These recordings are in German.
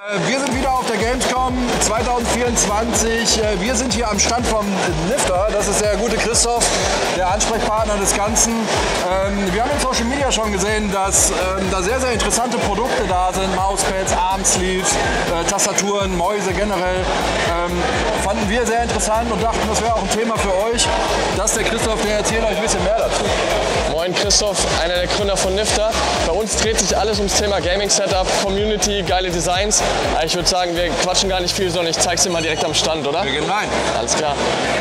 Wir sind wieder auf der Gamescom 2024. Wir sind hier am Stand vom Nifter. Das ist der gute Christoph, der Ansprechpartner des Ganzen. Wir haben in Social Media schon gesehen, dass da sehr, sehr interessante Produkte da sind. Mauspads, Armsleeves, Tastaturen, Mäuse generell. Fanden wir sehr interessant und dachten, das wäre auch ein Thema für euch. Das ist der Christoph, der erzählt euch ein bisschen mehr dazu. Moin Christoph, einer der Gründer von Nifter. Bei uns dreht sich alles ums Thema Gaming Setup, Community, geile Designs. Ich würde sagen, wir quatschen gar nicht viel, sondern ich zeig's dir mal direkt am Stand, oder? Wir gehen rein. Alles klar.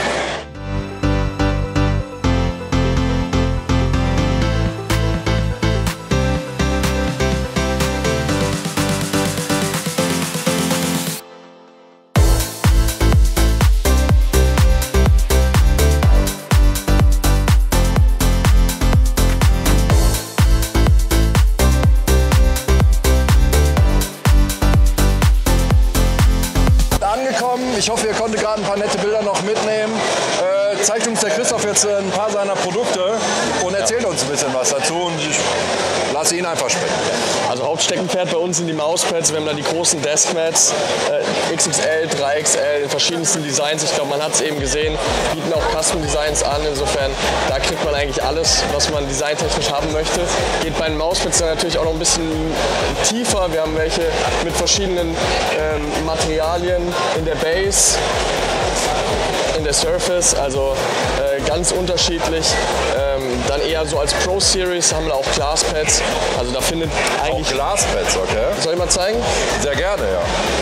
Ich hoffe, ihr konntet gerade ein paar nette Bilder noch mitnehmen. Zeigt uns der Christoph jetzt ein paar seiner Produkte und erzählt uns ein bisschen was dazu. Und ich lasse ihn einfach sprechen. Also Hauptsteckenpferd bei uns sind die Mauspads. Wir haben da die großen Deskmats, XXL, 3XL in verschiedensten Designs. Ich glaube, man hat es eben gesehen, bieten auch Custom Designs an. Insofern, da kriegt man eigentlich alles, was man designtechnisch haben möchte. Geht bei den Mauspads dann natürlich auch noch ein bisschen tiefer. Wir haben welche mit verschiedenen Materialien in der Base, in der Surface, also ganz unterschiedlich. Dann eher so als Pro Series haben wir auch Glasspads. Also da findet eigentlich... Auch Glasspads, okay. Soll ich mal zeigen? Sehr gerne, ja.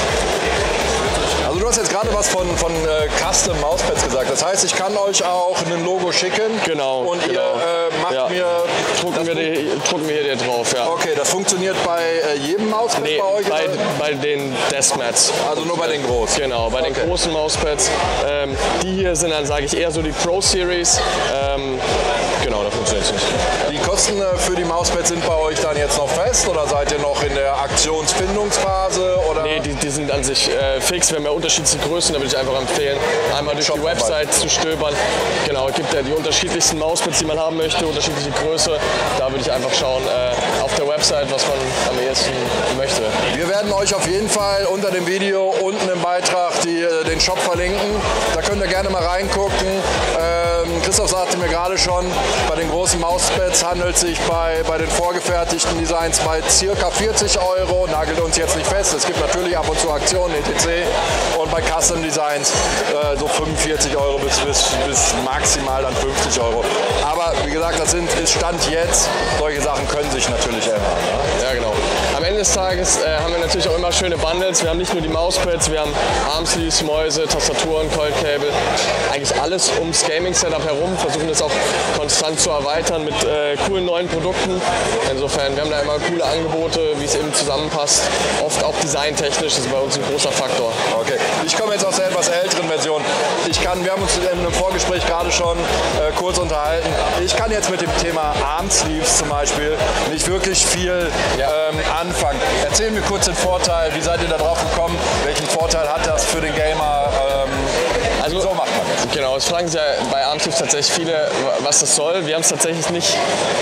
Also du hast jetzt gerade was von Custom Mauspads gesagt. Das heißt, ich kann euch auch ein Logo schicken. Genau. Und ihr macht mir... Drucken wir hier drauf, ja. Okay, das funktioniert bei jedem Mauspad bei euch? Bei den Deskmats. Also nur bei den großen? Genau, bei den großen Mauspads. Die hier sind dann, sage ich, eher so die Pro Series. Genau, da funktioniert es nicht. Die Kosten für die Mauspads sind bei euch dann jetzt noch fest oder seid ihr noch in der Aktionsfindungsphase? Oder? Nee, die sind an sich fix. Wir haben ja unterschiedliche Größen, da würde ich einfach empfehlen, einmal durch die Website zu stöbern. Genau, es gibt ja die unterschiedlichsten Mauspads, die man haben möchte, unterschiedliche Größe. Da würde ich einfach schauen auf der Website, was man am ehesten möchte. Wir werden euch auf jeden Fall unter dem Video unten im Beitrag den Shop verlinken. Da könnt ihr gerne mal reingucken. Christoph sagte mir gerade schon, bei den großen Mauspads handelt es sich bei den vorgefertigten Designs bei ca. 40 €. Nagelt uns jetzt nicht fest. Es gibt natürlich ab und zu Aktionen, etc. Und bei Custom Designs so 45 € bis maximal dann 50 €. Aber wie gesagt, das ist Stand jetzt. Solche Sachen können sich natürlich ändern. Ne? Ja, genau. Am Ende des Tages haben wir natürlich auch immer schöne Bundles. Wir haben nicht nur die Mauspads, wir haben Armsleeves, Mäuse, Tastaturen, Coil Cable. Eigentlich alles ums Gaming-Setup herum. Versuchen das auch konstant zu erweitern mit coolen neuen Produkten. Insofern, wir haben da immer coole Angebote, wie es eben zusammenpasst. Oft auch designtechnisch, das ist bei uns ein großer Faktor. Okay, ich komme jetzt aus der etwas älteren Version. Wir haben uns in einem Vorgespräch gerade schon kurz unterhalten. Ich kann jetzt mit dem Thema Armsleeves zum Beispiel nicht wirklich viel anfangen. Erzähl mir kurz den Vorteil, wie seid ihr da drauf gekommen? Welchen Vorteil hat das für den Gamer? Also, so macht man das. Genau, es fragen sich ja bei Armsleeves tatsächlich viele, was das soll. Wir haben es tatsächlich nicht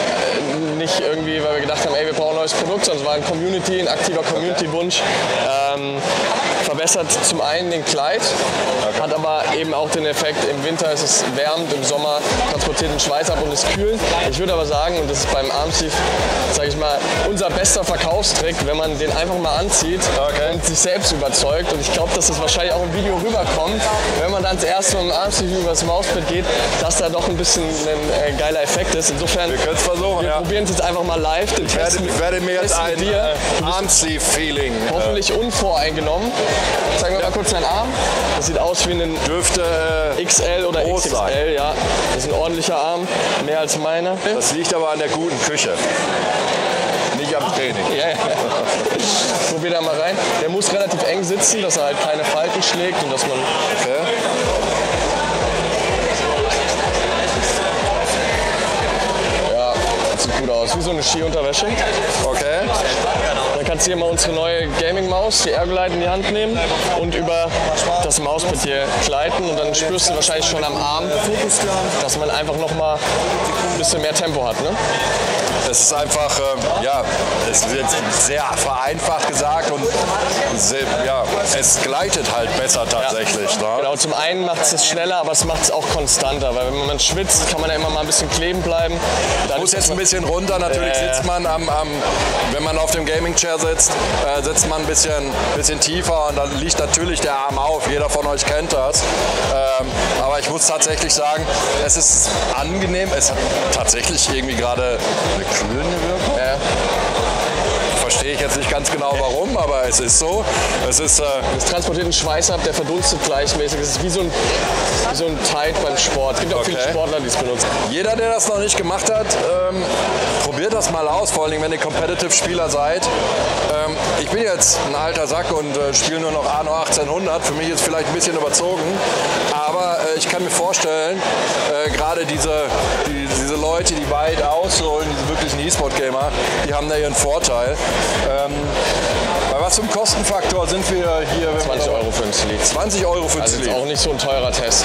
irgendwie, weil wir gedacht haben, ey, wir brauchen ein neues Produkt, sondern es war ein aktiver Community-Wunsch. Verbessert zum einen den Kleid, hat aber eben auch den Effekt, im Winter ist es wärmend, im Sommer transportiert den Schweiß ab und ist kühl. Ich würde aber sagen, und das ist beim Armsleeve, sage ich mal, unser bester Verkaufstrick, wenn man den einfach mal anzieht und sich selbst überzeugt. Und ich glaube, dass das wahrscheinlich auch im Video rüberkommt, wenn man dann das erste Mal im Armsleeve über das Mauspad geht, dass da doch ein bisschen ein geiler Effekt ist. Insofern, wir können es versuchen. Wir probieren es jetzt einfach mal live. Ich werde mir jetzt ein Armsleeve-Feeling. Hoffentlich unvoreingenommen. Zeigen wir mal kurz deinen Arm. Das sieht aus wie ein XL oder XXL. Sein. Ja. Das ist ein ordentlicher Arm, mehr als meiner. Das liegt aber an der guten Küche. Nicht am Training. Ja. Probier da mal rein. Der muss relativ eng sitzen, dass er halt keine Falten schlägt und dass man... Ja, das sieht gut aus. Wie so eine Skiunterwäsche. Okay. Dann kannst hier mal unsere neue Gaming-Maus, die Ergolite, in die Hand nehmen und über das Mauspad hier gleiten und dann spürst du wahrscheinlich schon am Arm, dass man einfach noch mal ein bisschen mehr Tempo hat. Ne? Es ist einfach, ja, es ist jetzt sehr vereinfacht gesagt und sehr, ja, es gleitet halt besser tatsächlich. Ja. Ne? Genau, zum einen macht es schneller, aber es macht es auch konstanter, weil wenn man schwitzt, kann man ja immer mal ein bisschen kleben bleiben. Dann muss jetzt ein bisschen runter, natürlich sitzt man wenn man auf dem Gaming-Chair sitzt, sitzt man ein bisschen tiefer und dann liegt natürlich der Arm auf, jeder von euch kennt das. Aber ich muss tatsächlich sagen, es ist angenehm, es hat tatsächlich irgendwie gerade eine kühlende Wirkung. Ja. Verstehe ich jetzt nicht ganz genau warum, aber es ist so. Es transportiert einen Schweiß ab, der verdunstet gleichmäßig. Es ist wie so ein Tide beim Sport. Es gibt auch viele Sportler, die es benutzen. Jeder, der das noch nicht gemacht hat, probiert das mal aus, vor allem wenn ihr Competitive-Spieler seid. Ich bin jetzt ein alter Sack und spiele nur noch Anno 1800. Für mich ist es vielleicht ein bisschen überzogen, aber ich kann mir vorstellen, gerade diese Leute, die weit ausholen, diese wirklichen E-Sport-Gamer, die haben da ihren Vorteil. Bei was für einem Kostenfaktor sind wir hier? 20 € für ein Sleeve. 20 € für ein also Sleeve. Also auch nicht so ein teurer Test.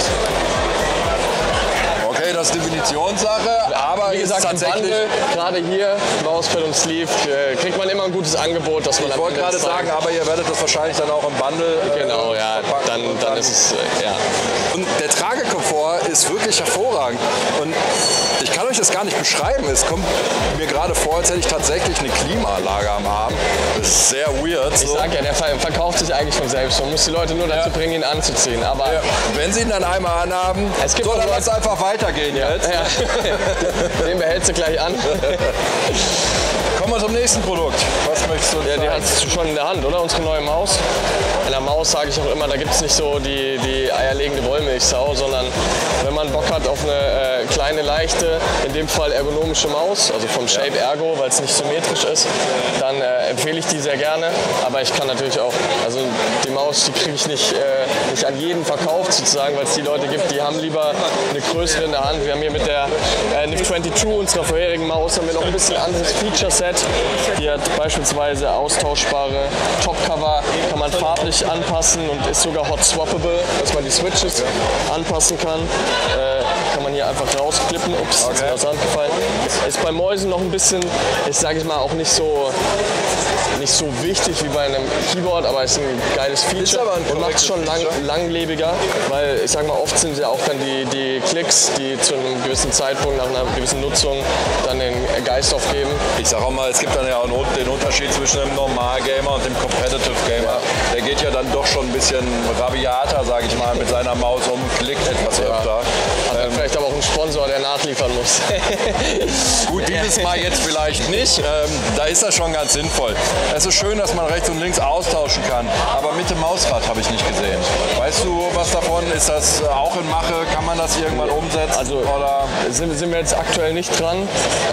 Okay, das ist Definitionssache, aber wie gesagt, tatsächlich, gerade hier, Mauspad und Sleeve, kriegt man immer ein gutes Angebot, dass man ich wollte gerade sagen, aber ihr werdet das wahrscheinlich dann auch im Bundle genau, ja, dann ist es, ja. Und der Tragekomfort ist wirklich hervorragend und ich kann euch das gar nicht beschreiben. Es kommt mir gerade vor, als hätte ich tatsächlich eine Klimaanlage am Arm. Das ist sehr weird. So. Ich sag ja, der verkauft sich eigentlich von selbst. Man muss die Leute nur dazu bringen, ihn anzuziehen. Aber wenn sie ihn dann einmal anhaben, soll dann das einfach weitergehen jetzt. Ja. Den behältst du gleich an. Kommen wir zum nächsten Produkt. Was möchtest du die hast du schon in der Hand, oder? Unsere neue Maus. In der Maus sage ich auch immer, da gibt es nicht so die eierlegende Wollmilchsau, sondern wenn man Bock hat auf eine kleine, leichte, in dem Fall ergonomische Maus, also vom Shape Ergo, weil es nicht symmetrisch ist, dann empfehle ich die sehr gerne. Aber ich kann natürlich auch, also die Maus, die kriege ich nicht an jeden verkauft sozusagen, weil es die Leute gibt, die haben lieber eine größere in der Hand. Wir haben hier mit der NIF 22, unserer vorherigen Maus, haben wir noch ein bisschen anderes Feature-Set. Die hat beispielsweise austauschbare Topcover, kann man farblich anpassen und ist sogar hot swappable, dass man die Switches anpassen kann. Kann man hier einfach rausklippen. Ups, ist mir was angefallen. Ist bei Mäusen noch ein bisschen, ich sage mal, auch nicht so wichtig wie bei einem Keyboard, aber ist ein geiles Feature und macht es schon langlebiger, weil ich sage mal, oft sind ja auch dann die Klicks, die zu einem gewissen Zeitpunkt nach einer gewissen Nutzung dann den Geist aufgeben. Ich sage auch mal, es gibt dann ja auch den Unterschied zwischen einem Normal-Gamer und dem Competitive-Gamer. Der geht ja dann doch schon ein bisschen rabiater, sage ich mal, mit seiner Maus um, klickt etwas öfter. Hat dann vielleicht aber auch einen Sponsor, der nachliefern muss. Gut, dieses Mal jetzt vielleicht nicht. Da ist das schon ganz sinnvoll. Es ist schön, dass man rechts und links austauschen kann, aber mit dem Mausrad habe ich nicht gesehen. Weißt du was davon? Ist das auch in Mache? Kann man das irgendwann umsetzen? Also sind wir jetzt aktuell nicht dran.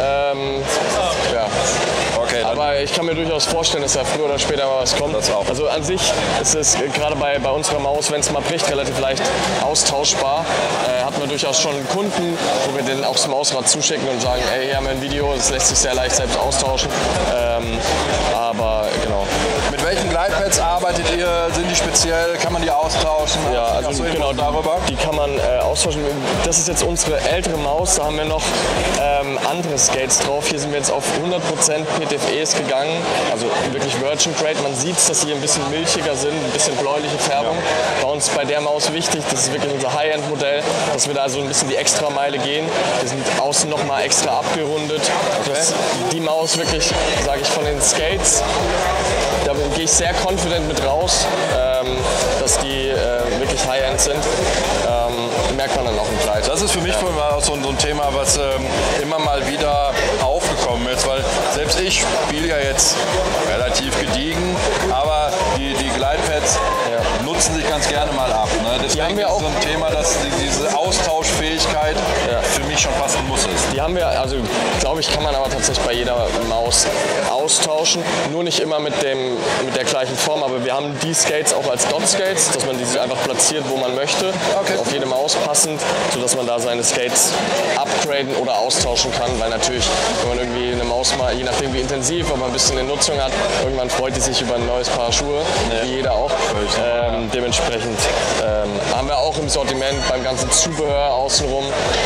Ja. Okay, aber ich kann mir durchaus vorstellen, dass da früher oder später mal was kommt. Das auch. Also an sich ist es gerade bei unserer Maus, wenn es mal bricht, relativ leicht austauschbar. Hatten wir durchaus schon Kunden, wo wir denen auch das Mausrad zuschicken und sagen, ey, hier haben wir ein Video, das lässt sich sehr leicht selbst austauschen. Aber genau. Mit welchen Glidepads arbeitet ihr? Sind die speziell? Kann man die austauschen? Ja, also genau, darüber? Die kann man austauschen. Das ist jetzt unsere ältere Maus, da haben wir noch andere Skates drauf. Hier sind wir jetzt auf 100% PTFEs gegangen, also wirklich Virgin Grade. Man sieht, dass sie ein bisschen milchiger sind, ein bisschen bläuliche Färbung. Ja. Bei uns bei der Maus wichtig, das ist wirklich unser High-End-Modell, dass wir da so ein bisschen die Extrameile gehen. Wir sind außen nochmal extra abgerundet. Dass die Maus wirklich, sage ich, von den Skates, da gehe ich sehr confident mit raus, dass die wirklich High-End sind. Merkt man dann auch im Preis. Das ist für mich auch so ein Thema, was immer mal wieder aufgekommen ist, weil selbst ich spiele ja jetzt relativ gediegen, aber die Glidepads nutzen sich ganz gerne mal ab. Ne? Deswegen ist so ein Thema, dass diese Austauschfähigkeit für mich nicht schon fast ein Muss ist? Die haben wir, also glaube ich, kann man aber tatsächlich bei jeder Maus austauschen. Nur nicht immer mit der gleichen Form, aber wir haben die Skates auch als Dot-Skates, dass man die einfach platziert, wo man möchte. Okay. Auf jede Maus passend, sodass man da seine Skates upgraden oder austauschen kann. Weil natürlich, wenn man irgendwie eine Maus mal, je nachdem wie intensiv, aber ein bisschen in Nutzung hat, irgendwann freut die sich über ein neues Paar Schuhe, wie jeder auch. Dementsprechend haben wir auch im Sortiment beim ganzen Zubehör außenrum.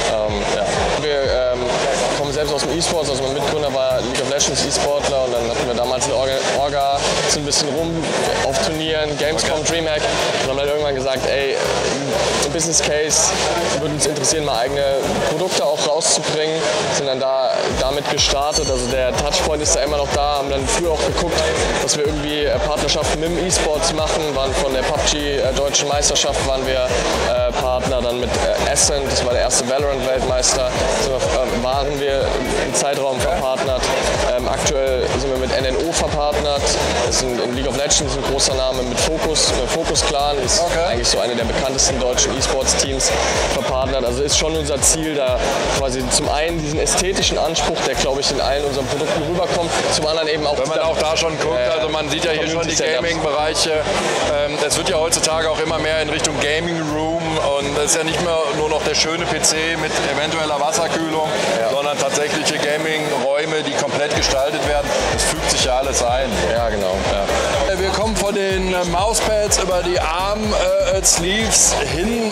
Wir kommen selbst aus dem E-Sports, also mein Mitgründer war League of Legends E-Sportler und dann hatten wir damals eine Orga, sind ein bisschen rum auf Turnieren, Gamescom, Dreamhack und haben dann irgendwann gesagt, ey, im Business Case würde uns interessieren, mal eigene Produkte auch rauszubringen, sind dann damit gestartet, also der Touchpoint ist da immer noch da, haben dann früher auch geguckt, dass wir irgendwie Partnerschaften mit dem E-Sports machen, waren von der PUBG Deutschen Meisterschaft waren wir Partner, dann mit Ascent, das war der erste Valorant-Weltmeister, waren wir im Zeitraum verpartnert. Aktuell sind wir mit NNO verpartnert, das ist in League of Legends ein großer Name, mit Focus Clan, ist eigentlich so eine der bekanntesten deutschen E-Sports-Teams verpartnert. Also ist schon unser Ziel, da quasi zum einen diesen ästhetischen Anspruch, der glaube ich in allen unseren Produkten rüberkommt, zum anderen eben auch... Wenn man auch da schon guckt, also man sieht ja hier schon die Gaming-Bereiche, es wird ja heutzutage auch immer mehr in Richtung Gaming Room und es ist ja nicht mehr nur noch der schöne PC mit eventueller Wasserkühlung, sondern tatsächliche Gaming-Räume, die komplett gestaltet werden. Das fügt sich ja alles ein. Ja, genau. Ja. Wir kommen von den Mauspads über die Arm-Sleeves hin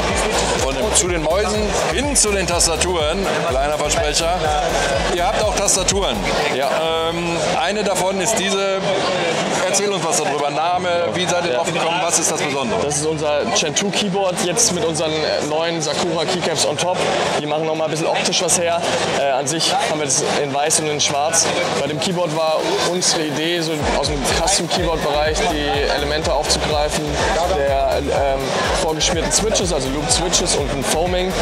zu den Mäusen, hin zu den Tastaturen. Kleiner Versprecher. Ihr habt auch Tastaturen. Ja. Eine davon ist diese. Erzähl uns was darüber. Name, wie seid ihr drauf gekommen, was ist das Besondere? Das ist unser Gen 2 Keyboard, jetzt mit unseren neuen Sakura Keycaps on top. Die machen noch mal ein bisschen optisch was her. An sich haben wir das in weiß und in schwarz. Bei dem Keyboard war unsere Idee, so aus dem Custom-Keyboard-Bereich die Elemente aufzugreifen, der vorgeschmierten Switches, also Loop Switches und ein Foaming,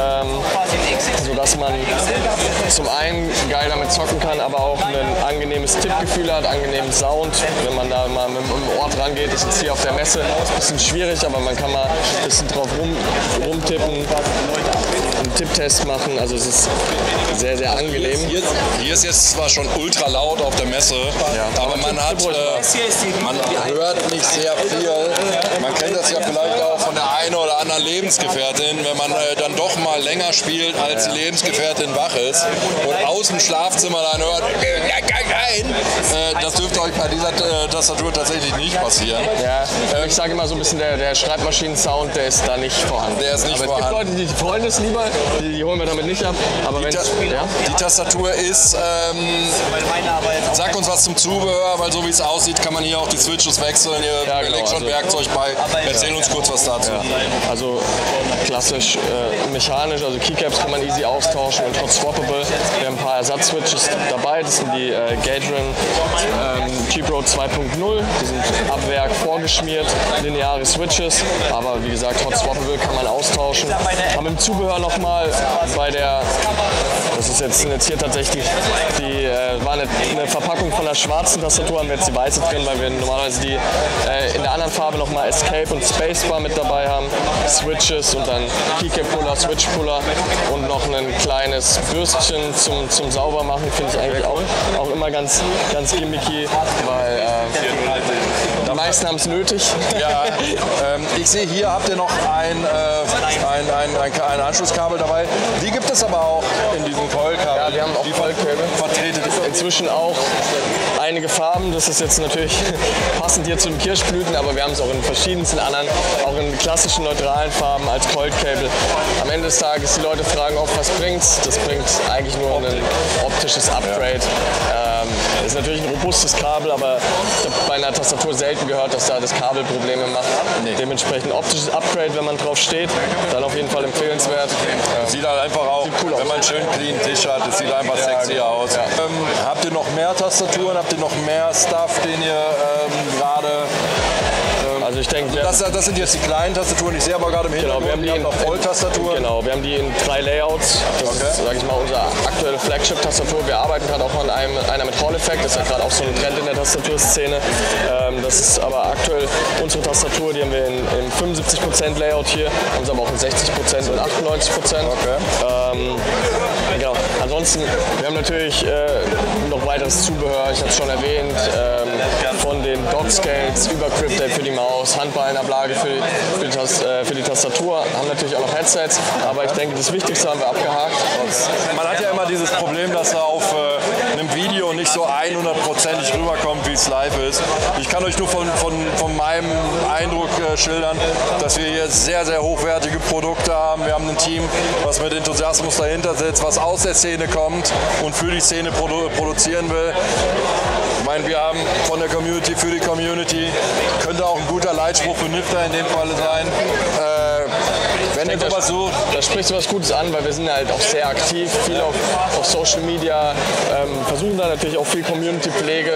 sodass man zum einen geil damit zocken kann, aber auch ein angenehmes Tippgefühl hat, angenehmen Sound. Wenn man da mal mit dem Ort rangeht, ist jetzt hier auf der Messe ein bisschen schwierig, aber man kann mal ein bisschen drauf rumtippen, einen Tipptest machen, also es ist sehr, sehr angenehm. Hier ist jetzt zwar schon ultra laut auf der Messe, aber man hört nicht sehr viel. Man kennt das ja vielleicht auch von der einen oder anderen Lebensgefährtin, wenn man dann doch mal länger spielt, als die Lebensgefährtin wach ist und aus dem Schlafzimmer dann hört, das dürfte euch bei dieser Tastatur tatsächlich nicht passieren. Ja, ich sage immer so ein bisschen, der Schreibmaschinen-Sound, der ist da nicht vorhanden. Der ist nicht vorhanden. Es gibt Leute, die freuen es lieber, die holen wir damit nicht ab. Aber die Tastatur ist, sag uns was zum Zubehör, weil so wie es aussieht, kann man hier auch die Switches wechseln. Ihr legt schon Werkzeug bei. Erzähl uns kurz was dazu. Ja. Also klassisch mechanisch, also Keycaps kann man easy austauschen und hot swappable. Wir haben ein paar Ersatzswitches dabei, das sind die Gatron G-Pro 2.0, die sind ab Werk vorgeschmiert, lineare Switches, aber wie gesagt hot swappable kann man austauschen. Haben im Zubehör nochmal bei der, das ist jetzt hier tatsächlich, war eine Verpackung von der schwarzen Tastatur, haben wir jetzt die weiße drin, weil wir normalerweise die in der anderen Farbe nochmal Escape und Spacebar mit dabei haben, Switches und dann Keycap-Puller, Switch-Puller und noch ein kleines Bürstchen zum Saubermachen, finde ich eigentlich auch immer ganz gimmicky, weil die meisten haben es nötig. Ja, ich sehe hier habt ihr noch ein Anschlusskabel dabei. Die gibt es aber auch in diesem Coil-Kabel. Ja, wir haben auch Coil-Kabel. Vertreten. Inzwischen auch einige Farben. Das ist jetzt natürlich passend hier zu den Kirschblüten, aber wir haben es auch in verschiedensten anderen, auch in klassischen neutralen Farben als Coil-Kabel. Am Ende des Tages, die Leute fragen oft, was bringt's? Das bringt eigentlich nur ein optisches Upgrade. Ist natürlich ein robustes Kabel, aber ich habe bei einer Tastatur selten gehört, dass da das Kabel Probleme macht. Nee. Dementsprechend optisches Upgrade, wenn man drauf steht, dann auf jeden Fall empfehlenswert. Sieht halt einfach auch, cool wenn man einen schönen clean Tisch hat, das sieht einfach sexy aus. Ja. Habt ihr noch mehr Tastaturen, habt ihr noch mehr Stuff, den ihr gerade... Also ich denke, das sind jetzt die kleinen Tastaturen, ich sehe aber gerade im Hintergrund, wir haben die noch Volltastaturen. Genau, wir haben die in 3 Layouts. Das ist, sage ich mal, unsere aktuelle Flagship-Tastatur. Wir arbeiten gerade auch an einer mit Hall Effect, das ist ja gerade auch so ein Trend in der Tastaturszene. Das ist aber aktuell Unsere Tastatur, die haben wir in 75% Layout hier, haben sie aber auch in 60% und 98%. Okay. Genau. Ansonsten, wir haben natürlich noch weiteres Zubehör, ich habe es schon erwähnt, von den Dock-Scales über Grip-Tape für die Maus, Handballenablage für die Tastatur, haben natürlich auch noch Headsets, aber ich denke, das Wichtigste haben wir abgehakt. Man hat ja immer dieses Problem, dass er auf einem Video nicht so 100%ig rüberkommt, wie es live ist. Ich kann euch nur von meinem Eindruck schildern, dass wir hier sehr, sehr hochwertige Produkte haben. Wir haben ein Team, was mit Enthusiasmus dahinter sitzt, was aus der Szene kommt und für die Szene produzieren will. Ich meine, wir haben von der Community für die Community, könnte auch ein guter Leitspruch für Nifter in dem Fall sein. Wenn ihr sowas sucht. Da sprichst du was Gutes an, weil wir sind halt auch sehr aktiv, viel auf Social Media, versuchen da natürlich auch viel Community-Pflege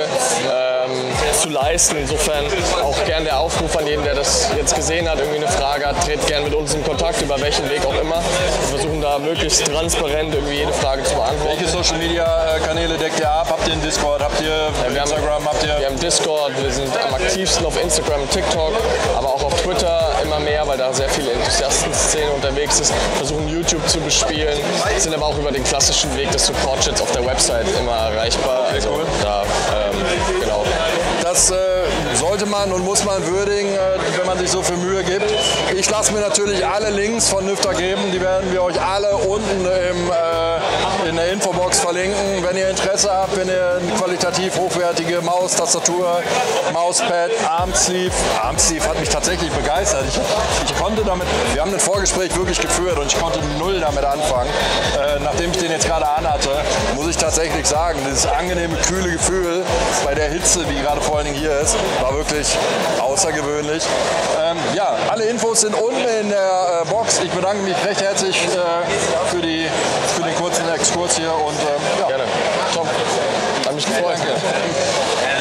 zu leisten. Insofern auch gern der Aufruf an jeden, der das jetzt gesehen hat, irgendwie eine Frage hat, tretet gern mit uns in Kontakt, über welchen Weg auch immer. Wir versuchen da möglichst transparent irgendwie jede Frage zu beantworten. Welche Social Media Kanäle deckt ihr ab? Habt ihr einen Discord? Habt ihr Instagram? Wir haben Discord, wir sind am aktivsten auf Instagram und TikTok, aber auch auf Twitter immer mehr, weil da sehr viele Enthusiasten-Szene unterwegs ist. Versuchen YouTube zu bespielen, sind aber auch über den klassischen Weg des Support-Chats auf der Website immer erreichbar. Also da, genau. Das sollte man und muss man würdigen, wenn man sich so viel Mühe gibt. Ich lasse mir natürlich alle Links von Nifter geben, die werden wir euch alle unten in der Infobox verlinken. Wenn ihr Interesse habt, wenn ihr eine qualitativ hochwertige Maus, Tastatur, Mauspad, Armsleeve hat mich tatsächlich begeistert. Ich konnte damit, wir haben ein Vorgespräch wirklich geführt und ich konnte null damit anfangen. Nachdem ich den jetzt gerade anhatte, muss ich tatsächlich sagen, dieses angenehme, kühle Gefühl bei der Hitze, die gerade vor allen Dingen hier ist, war wirklich außergewöhnlich. Ja, alle Infos sind unten in der Box. Ich bedanke mich recht herzlich für den kurzen Exkurs hier und ja. Gerne. Top. Hat mich gefreut. Danke.